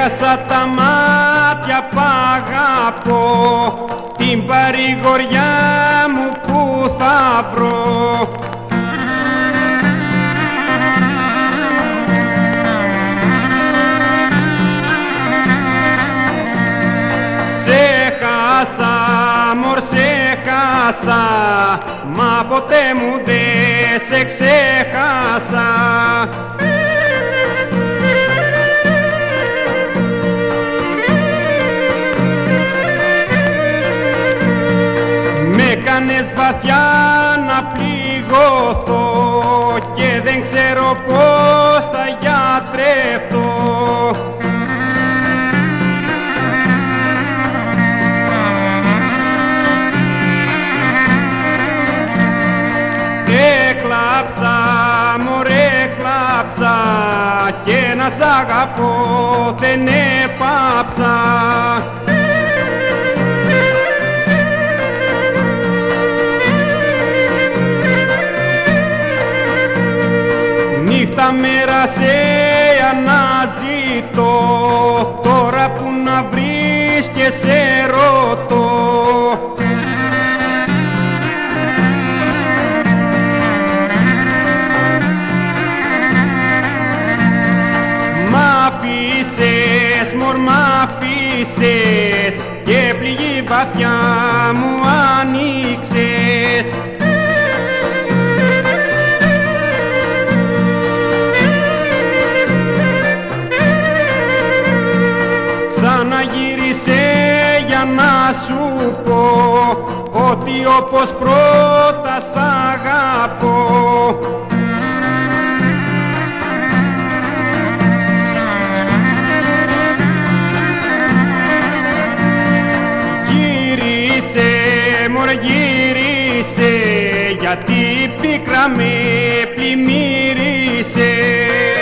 Έπιασα τα μάτια π' αγαπώ, την παρηγοριά μου που θα βρω. Σε χάσα, μωρ, σε χάσα, μα ποτέ μου δε σε ξέχασα. Με κάνες βαθιά να πληγωθώ και δεν ξέρω πώς θα γιατρευτώ. Έκλαψα, μωρέ, έκλαψα και να σ' αγαπώ δεν έπαψα. Νύχτα μέρα σε αναζητώ, τώρα που να βρεις και σε ρωτώ. Μ' αφήσες, μωρ, μ' αφήσες και πληγή βαθιά μου άνοιξες. Ξαναγύρισε για να σου πω ότι όπως πρώτα σ' αγαπώ. Γύρισε, μωρέ, γύρισε, γιατί η πίκρα με πλημμύρισε.